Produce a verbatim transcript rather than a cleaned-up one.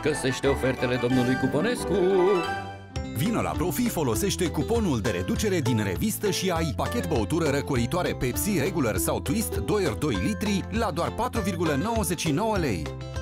Găsește ofertele domnului Cuponescu! Vino la Profi, folosește cuponul de reducere din revistă și ai pachet băutură răcoritoare Pepsi, Regular sau Twist doi ori doi litri la doar patru virgulă nouăzeci și nouă lei.